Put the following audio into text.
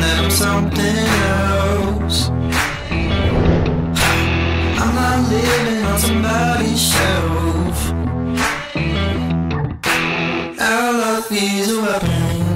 that I'm something else. I'm not living on somebody's shelf. Our love is a weapon.